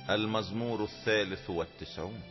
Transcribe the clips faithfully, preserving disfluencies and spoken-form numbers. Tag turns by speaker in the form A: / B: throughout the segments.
A: المزمور الثالث والتسعون.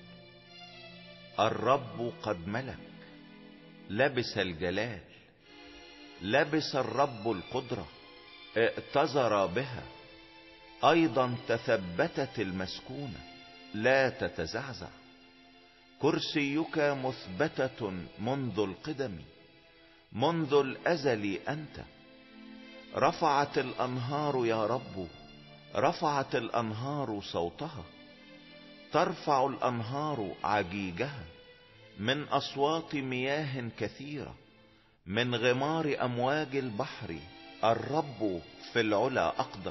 A: الرب قد ملك، لبس الجلال، لبس الرب القدرة، ائتزر بها، ايضا تثبتت المسكونة لا تتزعزع. كرسيك مثبتة منذ القدم، منذ الازل انت. رفعت الانهار يا رب، رفعت الانهار صوتها، ترفع الانهار عجيجها من اصوات مياه كثيرة، من غمار امواج البحر. الرب في العلا اقدر،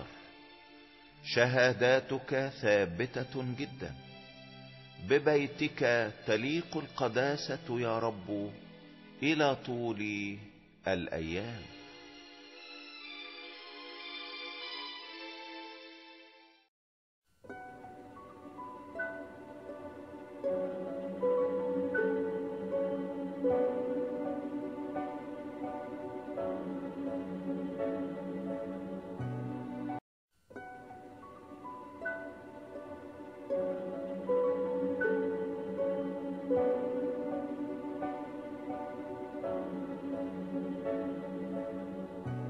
A: شهاداتك ثابتة جدا. ببيتك تليق القداسة يا رب الى طول الايام.